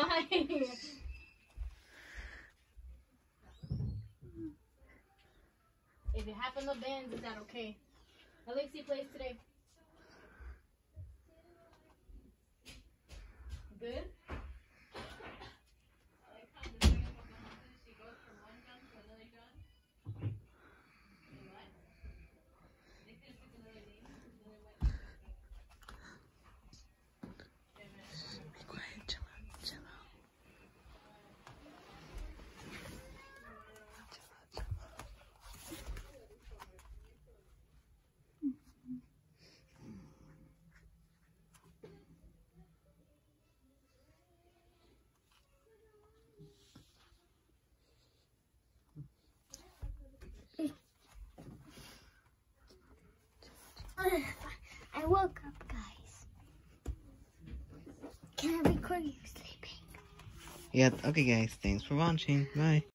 Why? If it happened to Benz, is that okay? Alexi plays today. Good? Be quiet, chill out, chill out. I woke up, guys. Can I record you sleeping? Yeah, okay guys, thanks for watching. Bye.